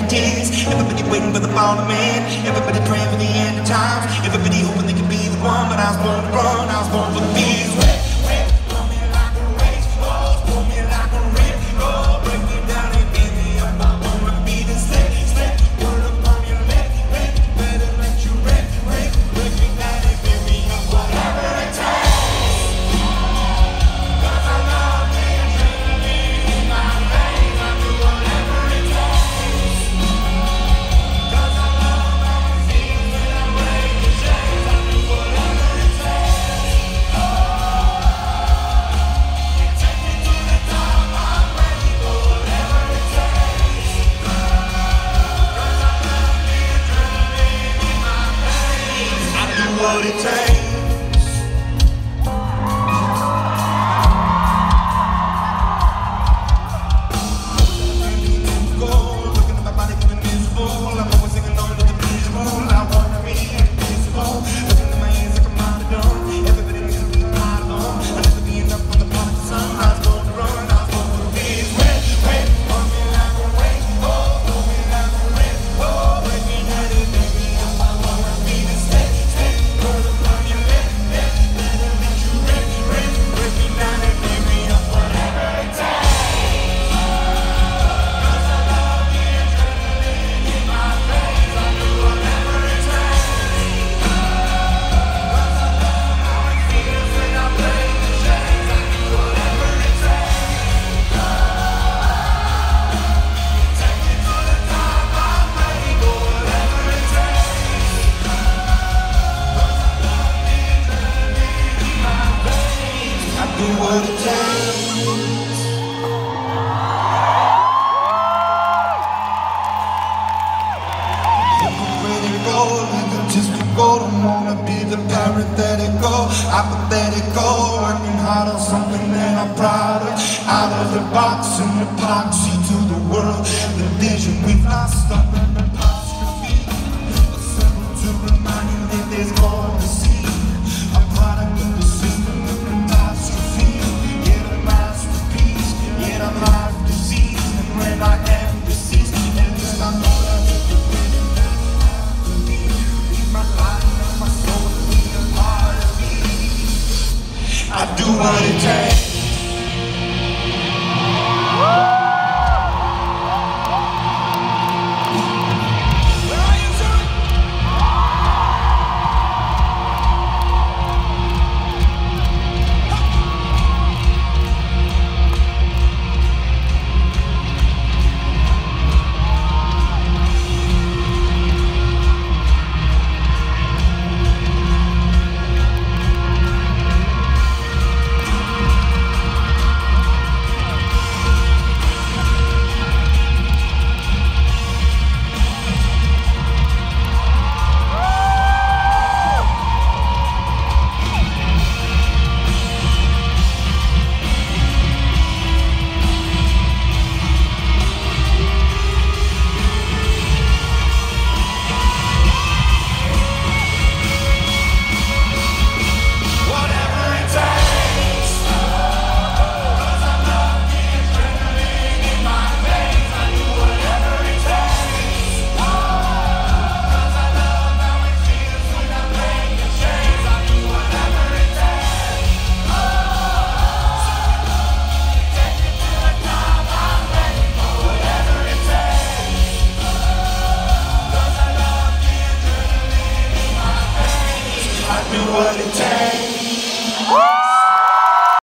tears. Everybody waiting for the fall of man. Everybody praying for the end of times. Everybody hoping they can be the one, but I was born to run. I was born for the peace. Pull me like a rageful, pull me like a rip-roll, break me down and give me up. I wanna be the slip. Put up on your lip, better let you rip, break me down and give me up. Whatever it takes. What it takes. Looking at my body feeling miserable. I'm always singing on to the visual. I wanna be invisible. Looking at my hands like I'm out of done. Everybody needs to be out alone. I never be enough on the part of the sun. I was born to run. I was born to be wet. Pull me like a rainbow. Pull me like a rainbow. Break me down and baby, I wanna be the step. Do what it takes. I'm ready to go, egotistical. Don't wanna be the parenthetical, hypothetical. Working hard on something that I'm proud of. Out of the box, in the box.